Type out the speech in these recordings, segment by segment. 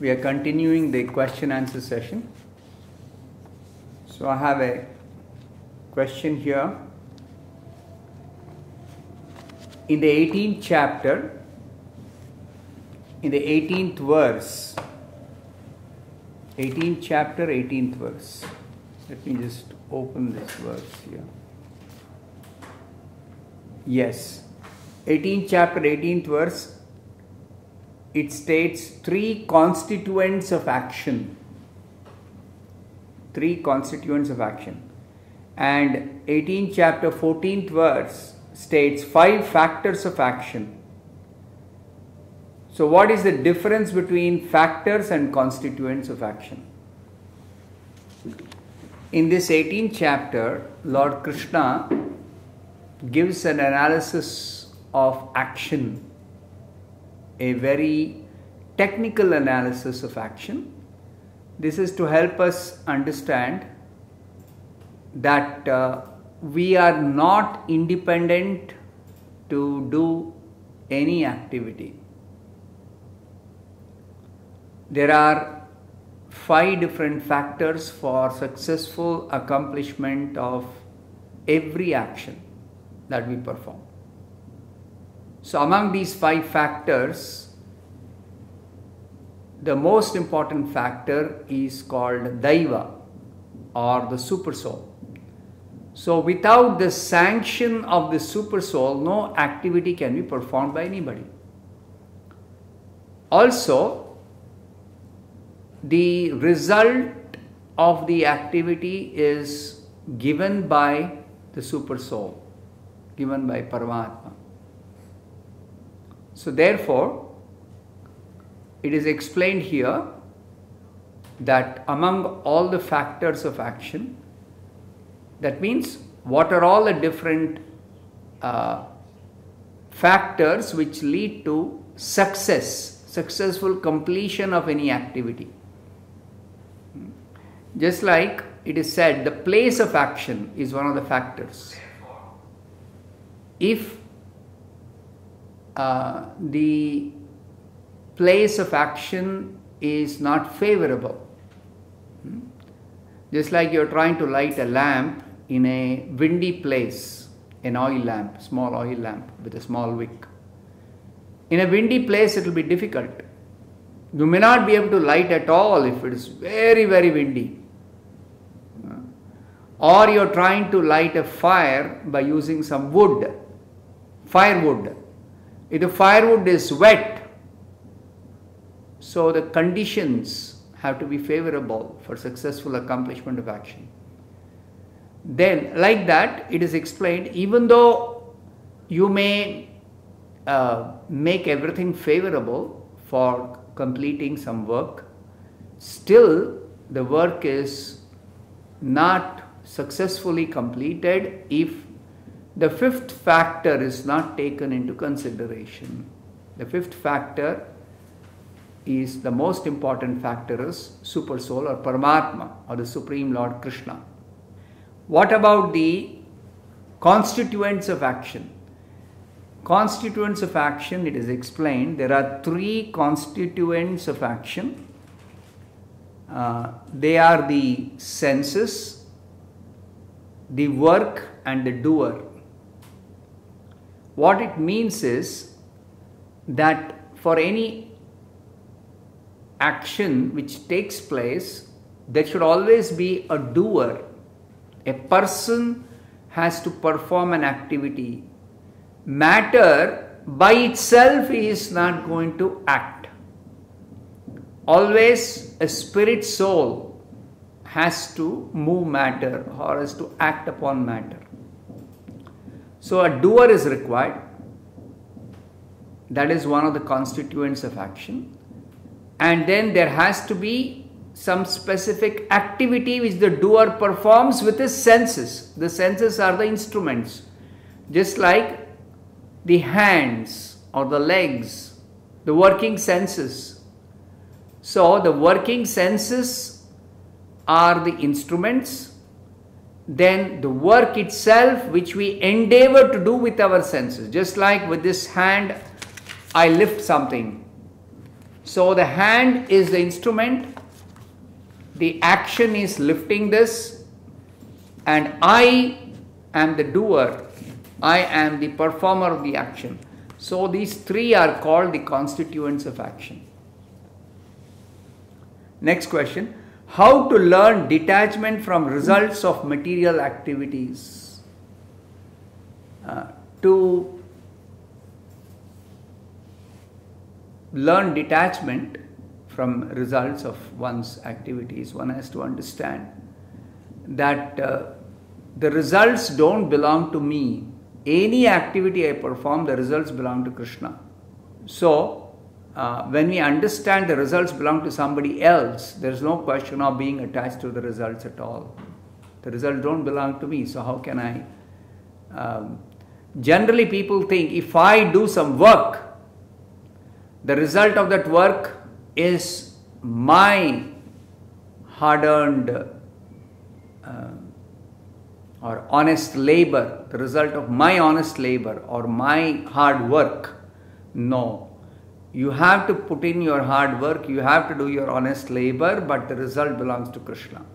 We are continuing the question answer session. So I have a question here. In the 18th chapter, in the 18th verse, 18th chapter, 18th verse. Let me just open this verse here. Yes, 18th chapter, 18th verse, it states three constituents of action. Three constituents of action. And 18th chapter, 14th verse states 5 factors of action. So what is the difference between factors and constituents of action? In this 18th chapter, Lord Krishna gives an analysis of action, a very technical analysis of action. This is to help us understand that we are not independent to do any activity. There are 5 different factors for successful accomplishment of every action that we perform. So among these 5 factors, the most important factor is called Daiva, or the super soul. So without the sanction of the super soul, no activity can be performed by anybody. Also, the result of the activity is given by the super soul, given by Paramatma. So therefore, it is explained here that among all the factors of action, that means what are all the different factors which lead to successful completion of any activity. Just like it is said, the place of action is one of the factors. If the place of action is not favorable, just like you are trying to light a lamp in a windy place, an oil lamp, small oil lamp with a small wick. In a windy place it will be difficult. You may not be able to light at all if it is very, very windy. Or you are trying to light a fire by using some wood, firewood. If the firewood is wet, so the conditions have to be favorable for successful accomplishment of action. Then, like that, it is explained, even though you may make everything favorable for completing some work, still the work is not successfully completed if the 5th factor is not taken into consideration. The 5th factor is the most important factor, is Super Soul or Paramatma or the Supreme Lord Krishna. What about the constituents of action? Constituents of action, it is explained, there are 3 constituents of action. They are the senses, the work and the doer. What it means is that for any action which takes place, there should always be a doer. A person has to perform an activity. Matter by itself is not going to act. Always a spirit soul has to move matter or has to act upon matter. So a doer is required. That is one of the constituents of action. And then there has to be some specific activity which the doer performs with his senses. The senses are the instruments. Just like the hands or the legs, the working senses. So the working senses are the instruments. Then the work itself which we endeavor to do with our senses. Just like with this hand, I lift something. So the hand is the instrument, the action is lifting this, and I am the doer, I am the performer of the action. So these three are called the constituents of action. Next question. How to learn detachment from results of material activities? To learn detachment from results of one's activities, one has to understand that the results don't belong to me. Any activity I perform, the results belong to Krishna. So, when we understand the results belong to somebody else, there is no question of being attached to the results at all. The results don't belong to me, so how can I? Generally, people think if I do some work, the result of that work is my hard-earned or honest labor, the result of my honest labor or my hard work. No. You have to put in your hard work, you have to do your honest labor, but the result belongs to Krishna.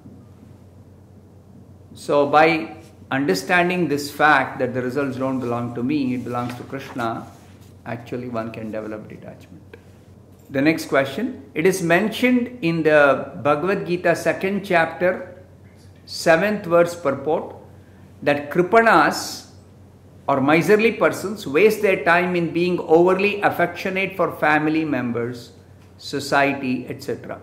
So by understanding this fact that the results don't belong to me, it belongs to Krishna, actually one can develop detachment. The next question. It is mentioned in the Bhagavad Gita 2nd chapter, 7th verse purport, that Kripanas or miserly persons waste their time in being overly affectionate for family members, society, etc.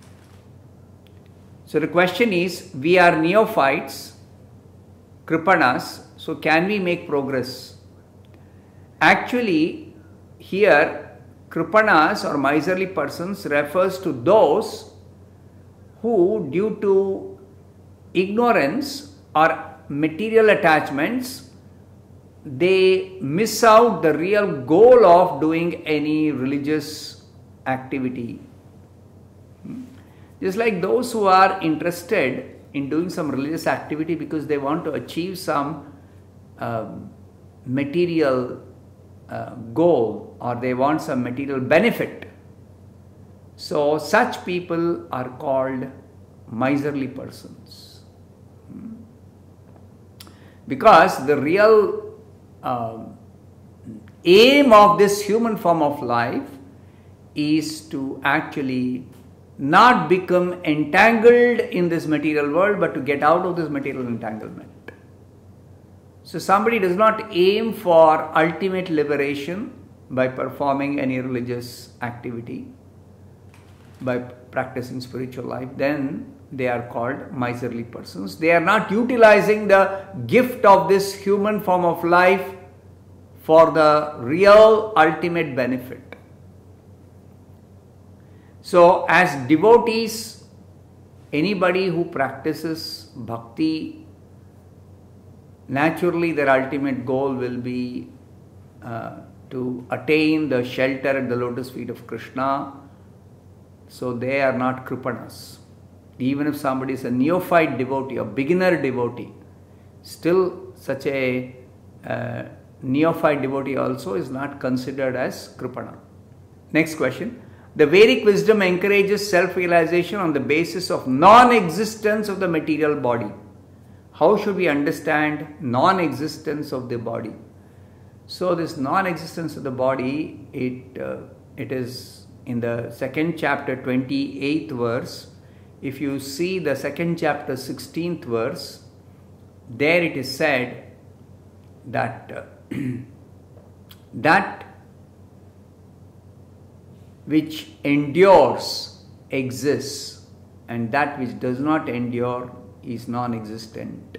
So the question is, we are neophytes, Kripanas, so can we make progress? Actually, here Kripanas or miserly persons refers to those who, due to ignorance or material attachments, they miss out the real goal of doing any religious activity. Just like those who are interested in doing some religious activity because they want to achieve some material goal or they want some material benefit. So such people are called miserly persons. Because the real aim of this human form of life is to actually not become entangled in this material world, but to get out of this material entanglement. So somebody does not aim for ultimate liberation by performing any religious activity, by practicing spiritual life, then they are called miserly persons. They are not utilizing the gift of this human form of life for the real ultimate benefit. So as devotees, anybody who practices bhakti, naturally their ultimate goal will be to attain the shelter at the lotus feet of Krishna. So they are not Kripanas. Even if somebody is a neophyte devotee, a beginner devotee, still such a neophyte devotee also is not considered as Kripana. Next question. The Vedic wisdom encourages self-realization on the basis of non-existence of the material body. How should we understand non-existence of the body? So this non-existence of the body, it is in the 2nd chapter 28th verse. If you see the 2nd chapter 16th verse, there it is said that that which endures exists and that which does not endure is non-existent.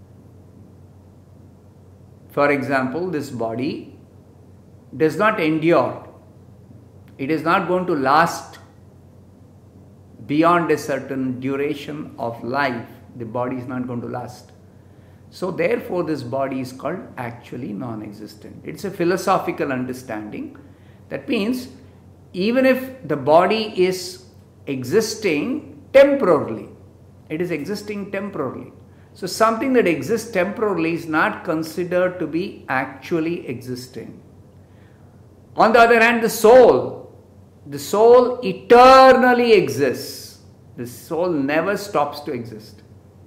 For example, this body does not endure. It is not going to last beyond a certain duration of life. The body is not going to last. So therefore this body is called actually non-existent. It's a philosophical understanding. That means even if the body is existing temporarily, it is existing temporarily. So something that exists temporarily is not considered to be actually existing. On the other hand, the soul the soul eternally exists. The soul never stops to exist.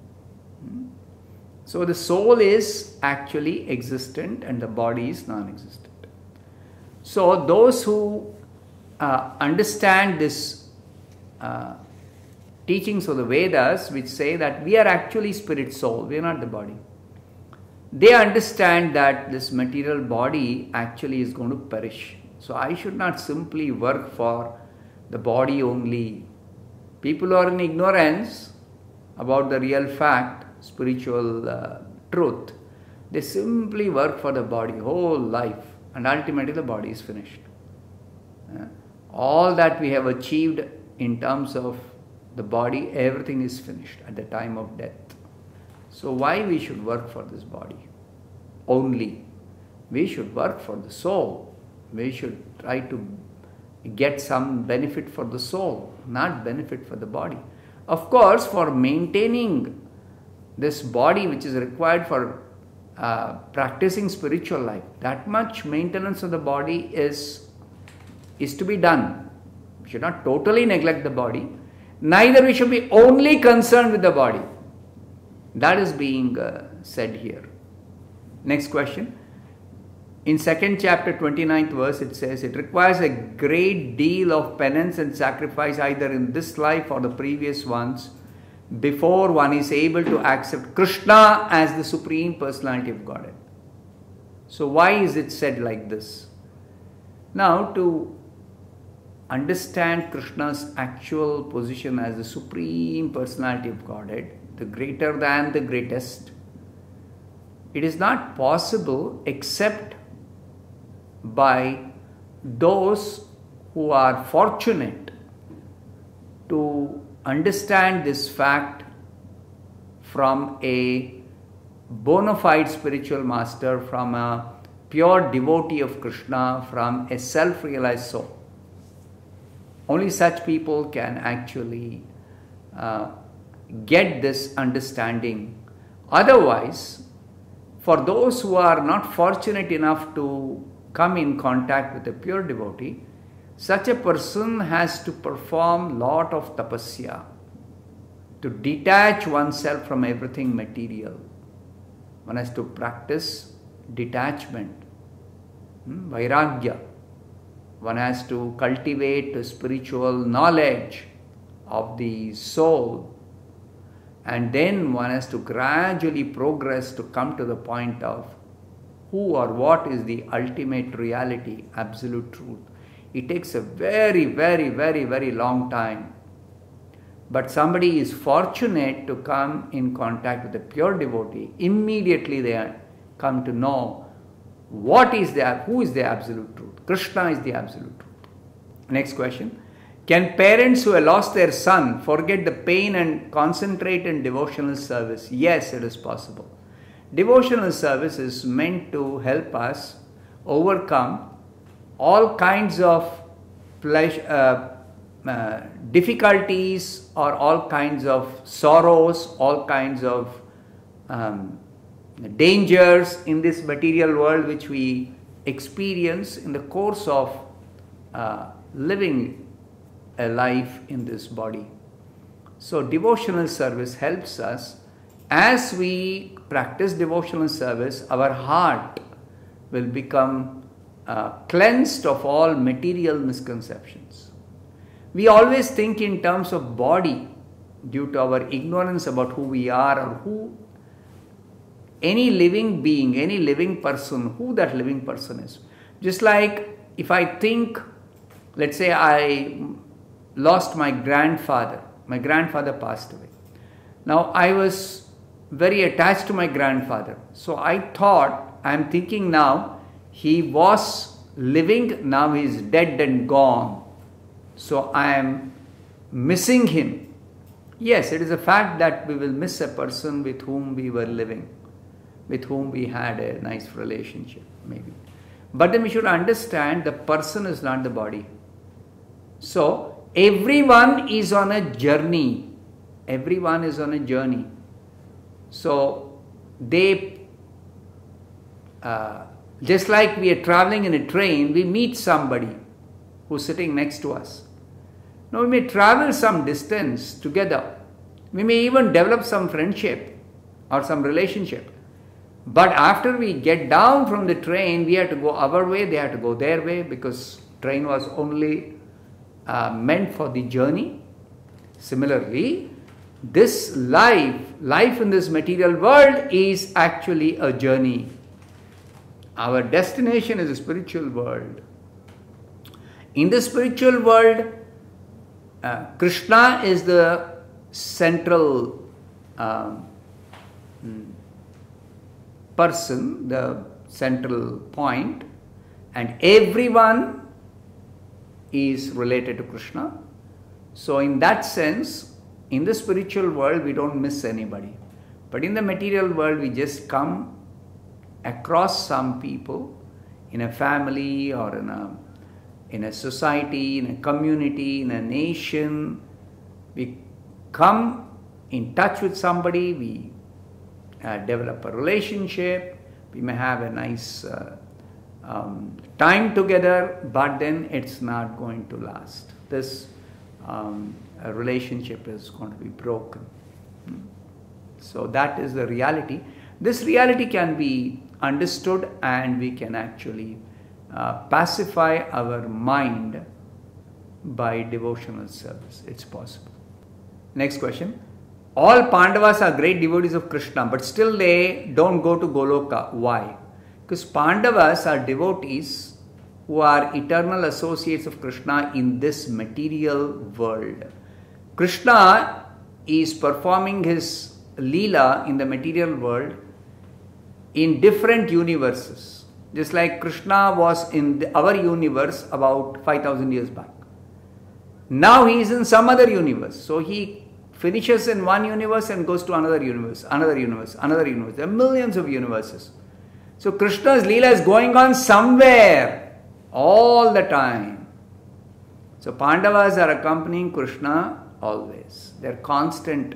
So the soul is actually existent and the body is non-existent. So those who understand this teachings of the Vedas, which say that we are actually spirit soul, we are not the body, they understand that this material body actually is going to perish. So I should not simply work for the body only. People who are in ignorance about the real fact, spiritual truth, they simply work for the body whole life, and ultimately the body is finished. All that we have achieved in terms of the body, everything is finished at the time of death. So why we should work for this body only? We should work for the soul. We should try to get some benefit for the soul, not benefit for the body. Of course, for maintaining this body which is required for practicing spiritual life, that much maintenance of the body is to be done. We should not totally neglect the body. Neither we should be only concerned with the body. That is being said here. Next question. In 2nd chapter 29th verse it says, it requires a great deal of penance and sacrifice either in this life or the previous ones before one is able to accept Krishna as the Supreme Personality of Godhead. So why is it said like this? Now, to understand Krishna's actual position as the Supreme Personality of Godhead, the greater than the greatest, it is not possible except by those who are fortunate to understand this fact from a bona fide spiritual master, from a pure devotee of Krishna, from a self-realized soul. Only such people can actually get this understanding. Otherwise, for those who are not fortunate enough to come in contact with a pure devotee, such a person has to perform lot of tapasya to detach oneself from everything material. One has to practice detachment, vairagya. One has to cultivate spiritual knowledge of the soul, and then one has to gradually progress to come to the point of who or what is the ultimate reality, absolute truth. It takes a very, very, very, very long time. But somebody is fortunate to come in contact with a pure devotee, immediately they come to know who is the absolute truth. Krishna is the absolute truth. Next question. Can parents who have lost their son forget the pain and concentrate in devotional service? Yes, it is possible. Devotional service is meant to help us overcome all kinds of difficulties or all kinds of sorrows, all kinds of dangers in this material world which we experience in the course of living a life in this body. So devotional service helps us. As we practice devotional service, our heart will become cleansed of all material misconceptions. We always think in terms of body due to our ignorance about who we are or who any living being, any living person, who that living person is. Just like if I think, let's say I lost my grandfather passed away. Now I was very attached to my grandfather. So I thought, I am thinking now, he was living, now he is dead and gone. So I am missing him. Yes, it is a fact that we will miss a person with whom we were living, with whom we had a nice relationship, maybe. But then we should understand the person is not the body. So everyone is on a journey. Everyone is on a journey. So they, just like we are traveling in a train, we meet somebody. who's sitting next to us. Now we may travel some distance together. We may even develop some friendship or some relationship. But after we get down from the train, we have to go our way, they have to go their way, because train was only meant for the journey. Similarly, this life in this material world is actually a journey. Our destination is a spiritual world. In the spiritual world, Krishna is the central person, the central point, and everyone is related to Krishna. So in that sense, in the spiritual world, we don't miss anybody. But in the material world, we just come across some people in a family or in a society, in a community, in a nation. We come in touch with somebody, we develop a relationship, we may have a nice time together, but then it's not going to last. This relationship is going to be broken. So that is the reality. This reality can be understood, and we can actually pacify our mind by devotional service. It's possible. Next question. All Pandavas are great devotees of Krishna, but still they don't go to Goloka. Why? Because Pandavas are devotees who are eternal associates of Krishna in this material world. Krishna is performing his Leela in the material world in different universes. Just like Krishna was in our universe about 5,000 years back. Now he is in some other universe. So he finishes in one universe and goes to another universe, another universe, another universe. There are millions of universes. So Krishna's Leela is going on somewhere all the time. So Pandavas are accompanying Krishna always. They're constant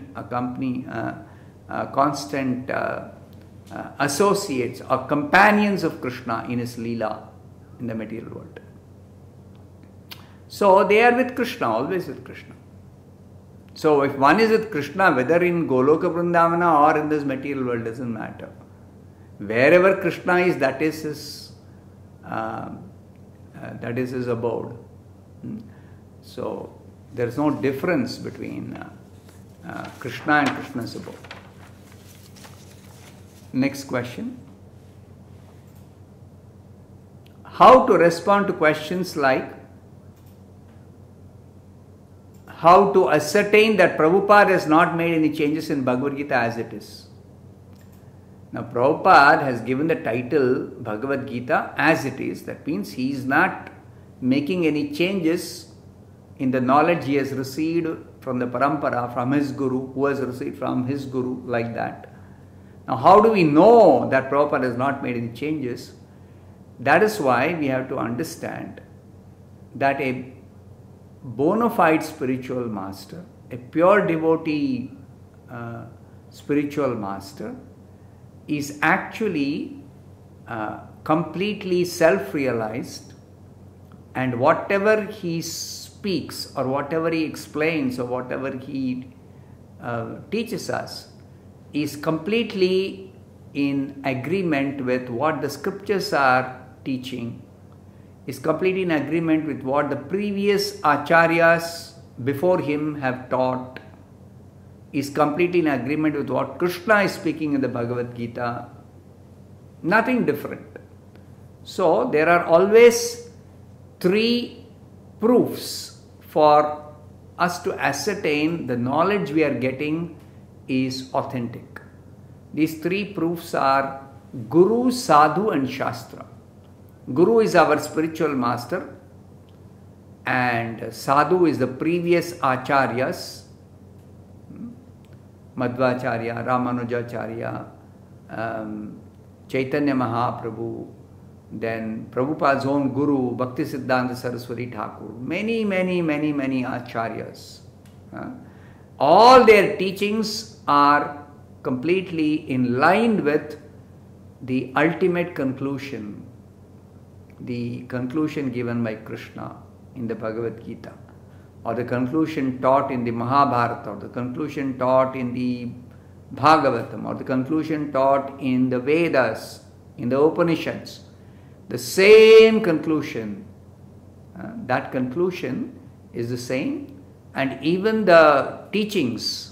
associates or companions of Krishna in his Leela in the material world. So they are with Krishna, always with Krishna. So if one is with Krishna, whether in Goloka Vrindavana or in this material world, doesn't matter. Wherever Krishna is, that is his abode. So there is no difference between Krishna and Krishna's abode. Next question. How to respond to questions like, how to ascertain that Prabhupada has not made any changes in Bhagavad Gita as it is? Now Prabhupada has given the title Bhagavad Gita as it is. That means he is not making any changes in the knowledge he has received from the parampara, from his guru, who has received from his guru, like that. Now how do we know that Prabhupada has not made any changes? That is why we have to understand that a bona fide spiritual master, a pure devotee spiritual master, is actually completely self-realized, and whatever he speaks or whatever he explains or whatever he teaches us is completely in agreement with what the scriptures are teaching, is completely in agreement with what the previous acharyas before him have taught, is completely in agreement with what Krishna is speaking in the Bhagavad Gita. Nothing different. So there are always three proofs for us to ascertain the knowledge we are getting is authentic. These three proofs are Guru, Sadhu and Shastra. Guru is our spiritual master, and Sadhu is the previous acharyas, Madhvacharya, Ramanujacharya, Chaitanya Mahaprabhu, then Prabhupada's own Guru, Bhaktisiddhanta Saraswati Thakur, many acharyas. All their teachings are completely in line with the ultimate conclusion, the conclusion given by Krishna in the Bhagavad Gita, or the conclusion taught in the Mahabharata, or the conclusion taught in the Bhagavatam, or the conclusion taught in the Vedas, in the Upanishads, the same conclusion, that conclusion is the same, and even the teachings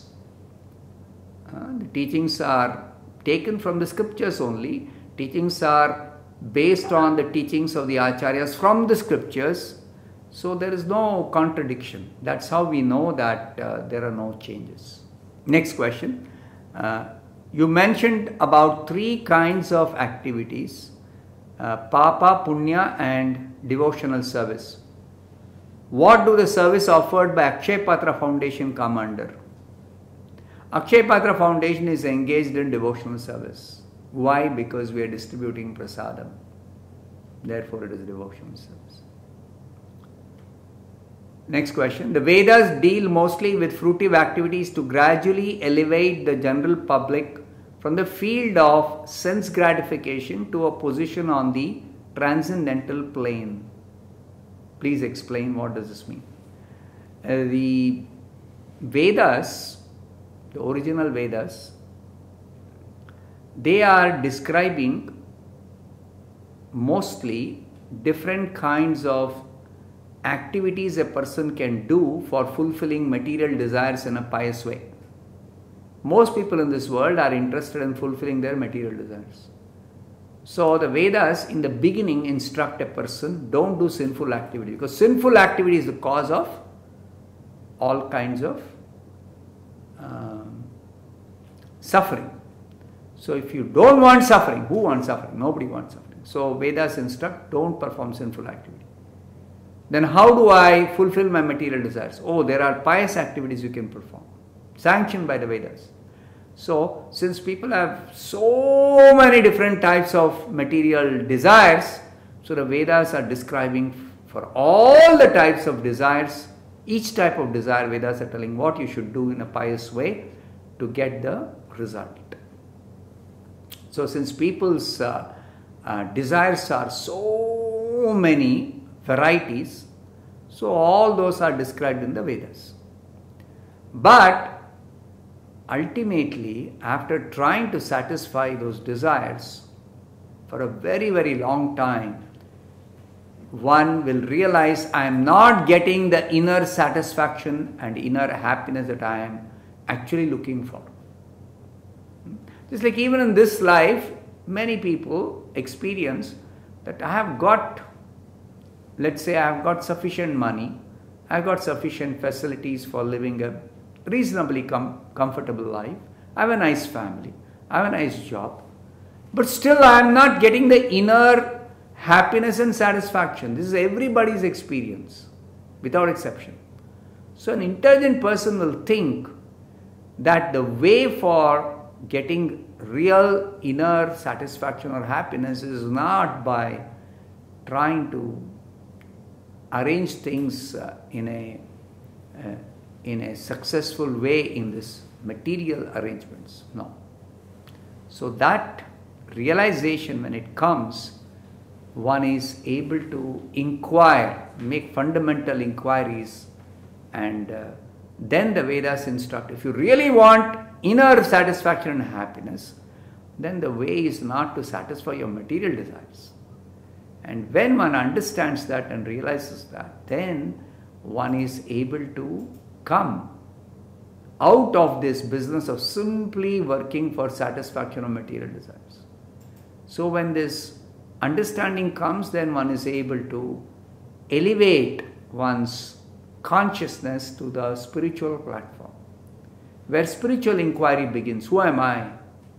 are taken from the scriptures only. Teachings are based on the teachings of the acharyas from the scriptures, so there is no contradiction. That's how we know that there are no changes. Next question. You mentioned about 3 kinds of activities, Papa, Punya and devotional service. What do the service offered by Akshay Patra Foundation come under? Akshay Patra Foundation is engaged in devotional service. Why? Because we are distributing prasadam. Therefore it is devotional service. Next question. The Vedas deal mostly with fruitive activities to gradually elevate the general public from the field of sense gratification to a position on the transcendental plane. Please explain, what does this mean? The Vedas, the original Vedas, they are describing mostly different kinds of activities a person can do for fulfilling material desires in a pious way. Most people in this world are interested in fulfilling their material desires. So the Vedas in the beginning instruct a person, don't do sinful activity, because sinful activity is the cause of all kinds of suffering. So if you don't want suffering, who wants suffering? Nobody wants suffering. So Vedas instruct, don't perform sinful activity. Then how do I fulfill my material desires? Oh, there are pious activities you can perform, sanctioned by the Vedas. So since people have so many different types of material desires, so the Vedas are describing for all the types of desires, each type of desire, Vedas are telling what you should do in a pious way to get the result. So since people's desires are so many varieties, so all those are described in the Vedas. But ultimately, after trying to satisfy those desires for a very, very long time, one will realize I am not getting the inner satisfaction and inner happiness that I am actually looking for. Just like even in this life, many people experience that I have got, let's say I have got sufficient money, I have got sufficient facilities for living a reasonably comfortable life, I have a nice family, I have a nice job, but still I am not getting the inner happiness and satisfaction. This is everybody's experience without exception. So an intelligent person will think that the way for getting real inner satisfaction or happiness is not by trying to arrange things in a successful way in this material arrangements. No. So that realization, when it comes, one is able to inquire, make fundamental inquiries, and then the Vedas instruct, if you really want inner satisfaction and happiness, then the way is not to satisfy your material desires. And when one understands that and realizes that, then one is able to come out of this business of simply working for satisfaction of material desires. So when this understanding comes, then one is able to elevate one's consciousness to the spiritual platform, where spiritual inquiry begins. Who am I?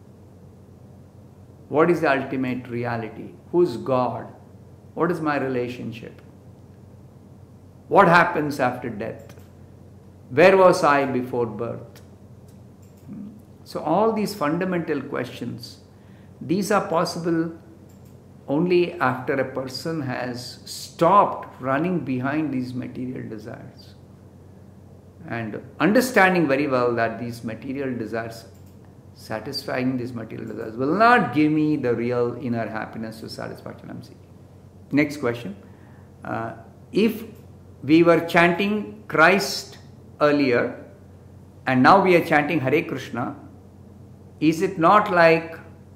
What is the ultimate reality? Who is God? What is my relationship? What happens after death? Where was I before birth? So all these fundamental questions, these are possible only after a person has stopped running behind these material desires and understanding very well that these material desires, satisfying these material desires, will not give me the real inner happiness or satisfaction I am seeking. Next question. If we were chanting Christ earlier and now we are chanting Hare Krishna, is it not like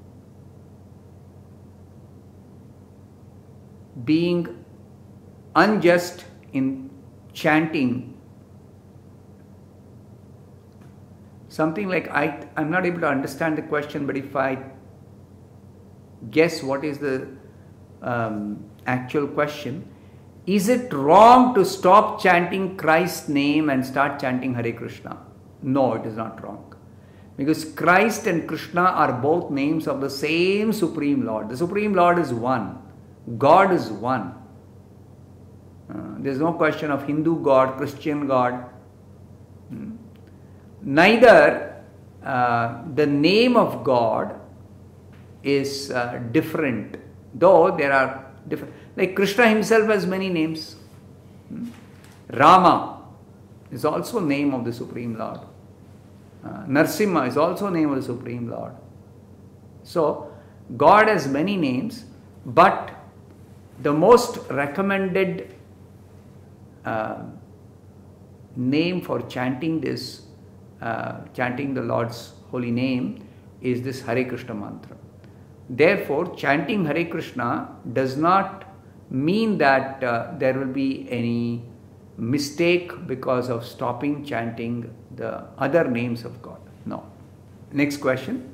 being unjust in chanting? Something like, I'm not able to understand the question, but if I guess what is the actual question, is it wrong to stop chanting Christ's name and start chanting Hare Krishna? No, it is not wrong. Because Christ and Krishna are both names of the same Supreme Lord. The Supreme Lord is one. God is one. There is no question of Hindu God, Christian God. Neither the name of God is different, though there are different. Like Krishna himself has many names. Rama is also name of the Supreme Lord. Narsimha is also name of the Supreme Lord. So God has many names, but the most recommended name for chanting this, chanting the Lord's holy name is this Hare Krishna mantra. Therefore, chanting Hare Krishna does not mean that there will be any mistake because of stopping chanting the other names of God. No. Next question.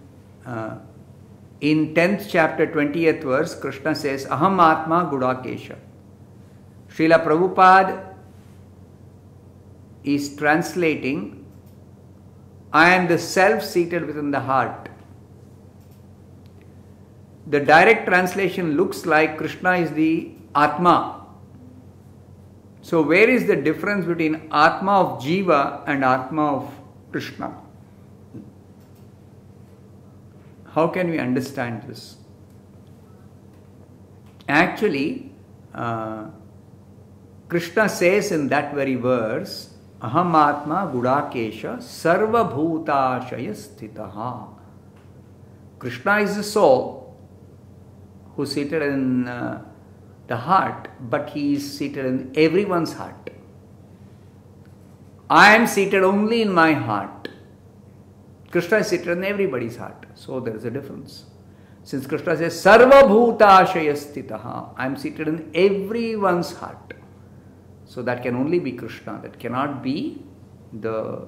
In 10th chapter, 20th verse, Krishna says, Aham Atma Gudakesha. Srila Prabhupada is translating, I am the self seated within the heart. The direct translation looks like Krishna is the Atma. So where is the difference between Atma of Jiva and Atma of Krishna? How can we understand this? Actually, Krishna says in that very verse, Aham Atma Gudakesha Sarva Bhutashaya Sthitaha. Krishna is the soul who is seated in the heart, but he is seated in everyone's heart. I am seated only in my heart. Krishna is seated in everybody's heart. So there is a difference. Since Krishna says, Sarva Bhutashaya Sthitaha, I am seated in everyone's heart. So that can only be Krishna. That cannot be the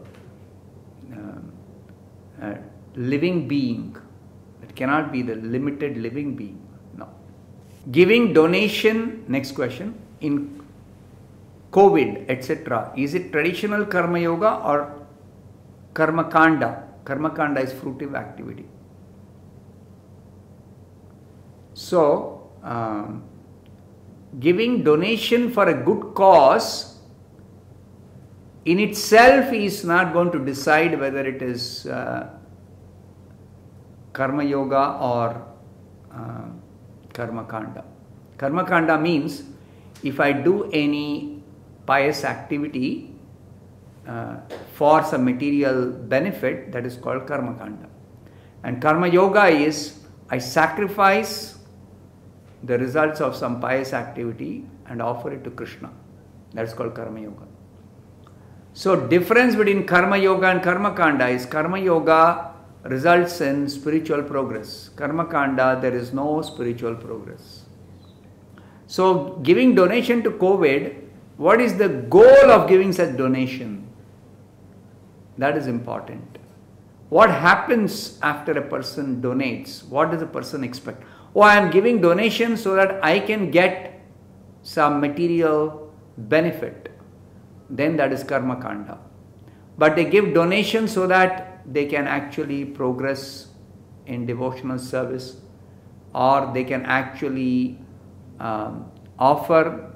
living being. That cannot be the limited living being. No. Giving donation, next question, in COVID, etc. Is it traditional Karma Yoga or Karma Kanda? Karma Kanda is fruitive activity. So, giving donation for a good cause in itself is not going to decide whether it is Karma Yoga or Karma Kanda. Karma Kanda means if I do any pious activity for some material benefit, that is called Karma Kanda. And Karma Yoga is I sacrifice the results of some pious activity and offer it to Krishna. That is called Karma Yoga. So difference between Karma Yoga and Karma Kanda is Karma Yoga results in spiritual progress. Karma Kanda, there is no spiritual progress. So giving donation to COVID, what is the goal of giving such donation? That is important. What happens after a person donates? What does a person expect? Oh, I am giving donation so that I can get some material benefit. Then that is Karma Kanda. But they give donation so that they can actually progress in devotional service, or they can actually offer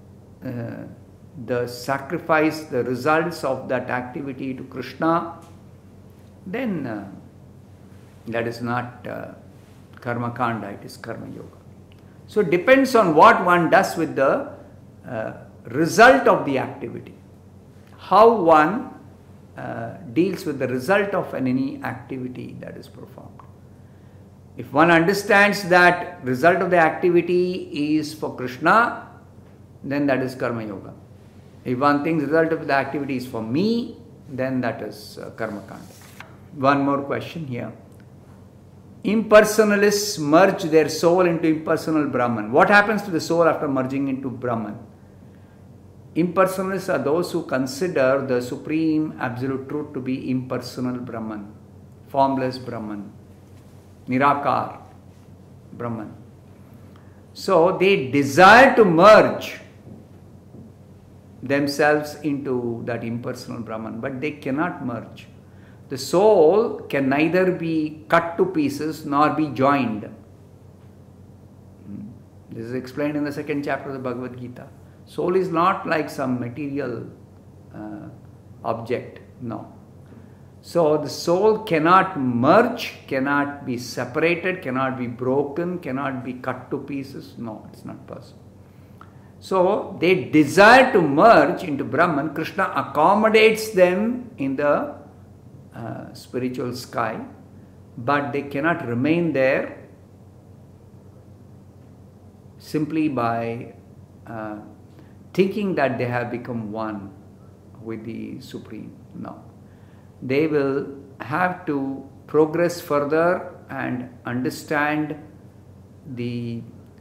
the sacrifice, the results of that activity to Krishna, then that is not Karma Kanda, it is Karma Yoga. So it depends on what one does with the result of the activity. How one deals with the result of any activity that is performed. If one understands that result of the activity is for Krishna, then that is Karma Yoga. If one thinks the result of the activity is for me, then that is karma kanda. One more question here. Impersonalists merge their soul into impersonal Brahman. What happens to the soul after merging into Brahman? Impersonalists are those who consider the supreme absolute truth to be impersonal Brahman, formless Brahman, Nirakar Brahman. So they desire to merge themselves into that impersonal Brahman, but they cannot merge. The soul can neither be cut to pieces nor be joined. This is explained in the second chapter of the Bhagavad Gita. Soul is not like some material object, no. So the soul cannot merge, cannot be separated, cannot be broken, cannot be cut to pieces. No, it's not possible. So they desire to merge into Brahman. Krishna accommodates them in the spiritual sky, but they cannot remain there simply by thinking that they have become one with the Supreme. No. They will have to progress further and understand the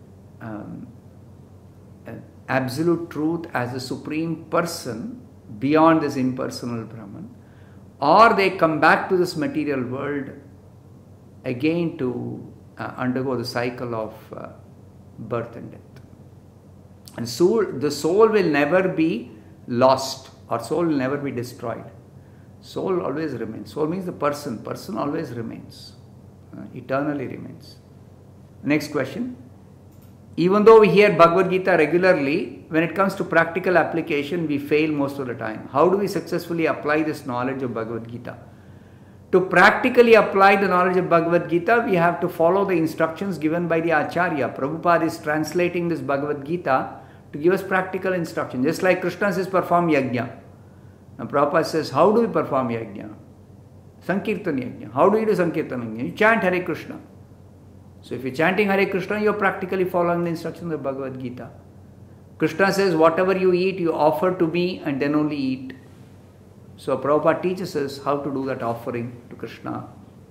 absolute truth as a supreme person beyond this impersonal Brahman, or they come back to this material world again to undergo the cycle of birth and death. And so the soul will never be lost, or soul will never be destroyed. Soul always remains. Soul means the person. Person always remains. Eternally remains. Next question. Even though we hear Bhagavad Gita regularly, when it comes to practical application, we fail most of the time. How do we successfully apply this knowledge of Bhagavad Gita? To practically apply the knowledge of Bhagavad Gita, we have to follow the instructions given by the Acharya. Prabhupada is translating this Bhagavad Gita to give us practical instruction. Just like Krishna says, perform yajna. Now Prabhupada says, how do we perform yajna? Sankirtan yajna. How do you do Sankirtan yajna? You chant Hare Krishna. So if you're chanting Hare Krishna, you're practically following the instructions of Bhagavad Gita. Krishna says, whatever you eat, you offer to me and then only eat. So Prabhupada teaches us how to do that offering to Krishna.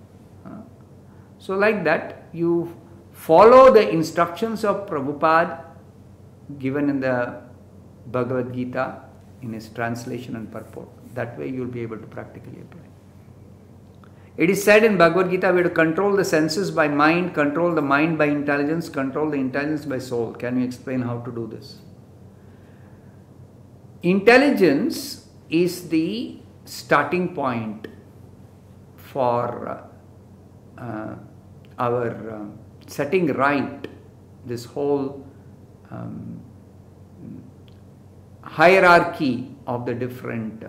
So like that, you follow the instructions of Prabhupada given in the Bhagavad Gita in his translation and purport. That way you'll be able to practically apply. It is said in Bhagavad Gita, we have to control the senses by mind, control the mind by intelligence, control the intelligence by soul. Can you explain how to do this? Intelligence is the starting point for our setting right this whole hierarchy of the different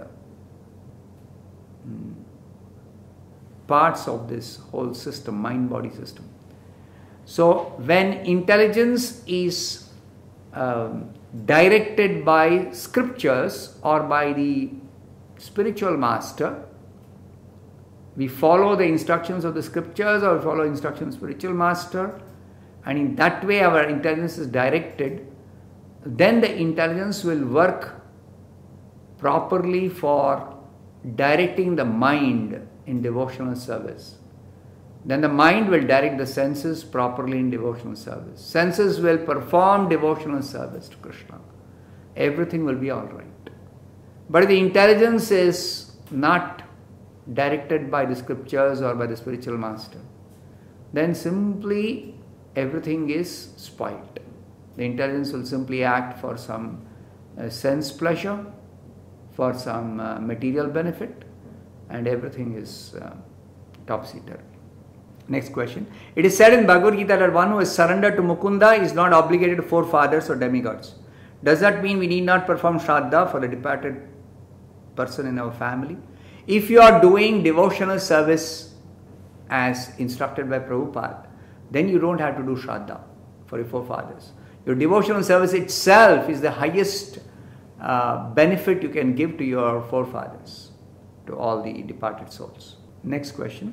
parts of this whole system, mind-body system. So when intelligence is directed by scriptures or by the spiritual master, we follow the instructions of the scriptures or follow instructions of the spiritual master, and in that way our intelligence is directed, then the intelligence will work properly for directing the mind in devotional service. Then the mind will direct the senses properly in devotional service. Senses will perform devotional service to Krishna. Everything will be all right. But if the intelligence is not directed by the scriptures or by the spiritual master, then simply everything is spoiled. The intelligence will simply act for some sense pleasure, for some material benefit, and everything is topsy-turvy. Next question. It is said in Bhagavad Gita that one who is surrendered to Mukunda is not obligated to forefathers or demigods. Does that mean we need not perform Shraddha for the departed person in our family? If you are doing devotional service as instructed by Prabhupada, then you don't have to do Shraddha for your forefathers. Your devotional service itself is the highest benefit you can give to your forefathers, to all the departed souls. Next question.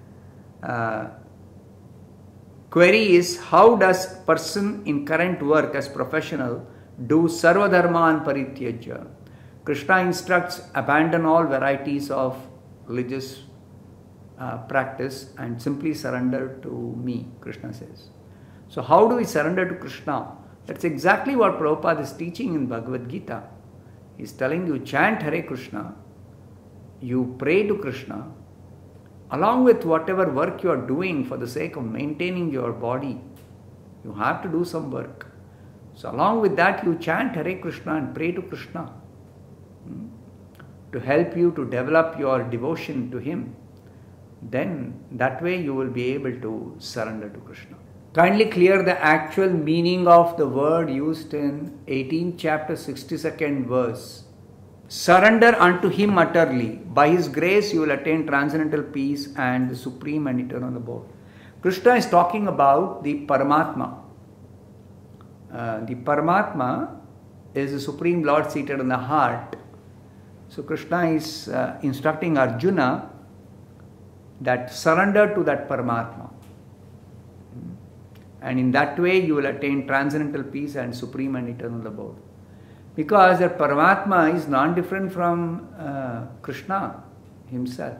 Query is, how does person in current work as professional do sarva dharman parityajya? Krishna instructs, abandon all varieties of religious practice and simply surrender to me, Krishna says. So how do we surrender to Krishna? That's exactly what Prabhupada is teaching in Bhagavad Gita. He's telling you, chant Hare Krishna, you pray to Krishna, along with whatever work you are doing for the sake of maintaining your body. You have to do some work. So along with that, you chant Hare Krishna and pray to Krishna to help you to develop your devotion to Him. Then that way you will be able to surrender to Krishna. Kindly clear the actual meaning of the word used in 18th chapter 62nd verse. Surrender unto Him utterly. By His grace you will attain transcendental peace and the supreme and eternal abode. Krishna is talking about the Paramatma. The Paramatma is the Supreme Lord seated in the heart. So Krishna is instructing Arjuna that surrender to that Paramatma. And in that way you will attain transcendental peace and supreme and eternal abode. Because that Paramatma is non-different from Krishna himself.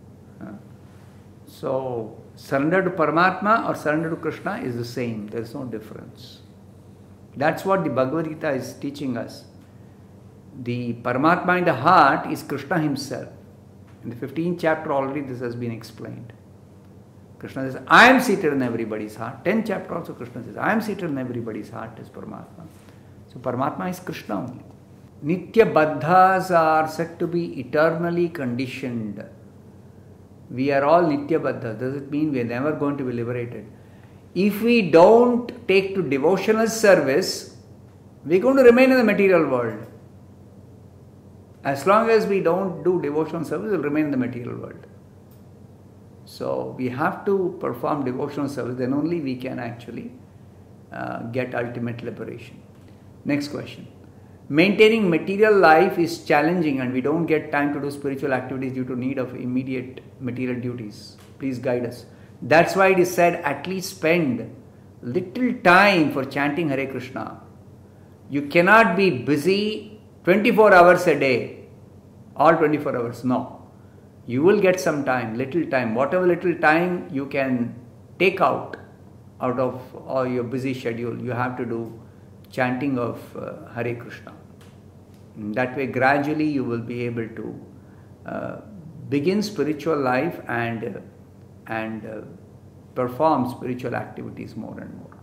So surrender to Paramatma or surrender to Krishna is the same. There is no difference. That's what the Bhagavad Gita is teaching us. The Paramatma in the heart is Krishna himself. In the 15th chapter already this has been explained. Krishna says, I am seated in everybody's heart. 10th chapter also Krishna says, I am seated in everybody's heart is Paramatma. So Paramatma is Krishna only. Nitya Baddhas are said to be eternally conditioned. We are all Nitya Baddhas. Does it mean we are never going to be liberated? If we don't take to devotional service, we are going to remain in the material world. As long as we don't do devotional service, we will remain in the material world. So we have to perform devotional service, then only we can actually get ultimate liberation. Next question. Maintaining material life is challenging and we don't get time to do spiritual activities due to need of immediate material duties. Please guide us. That's why it is said, at least spend little time for chanting Hare Krishna. You cannot be busy 24 hours a day, all 24 hours, no. You will get some time, little time, whatever little time you can take out of all your busy schedule, you have to do chanting of Hare Krishna. That way gradually you will be able to begin spiritual life and perform spiritual activities more and more.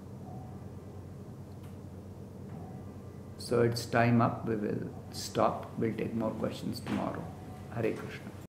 So it's time up. We will stop. We'll take more questions tomorrow. Hare Krishna.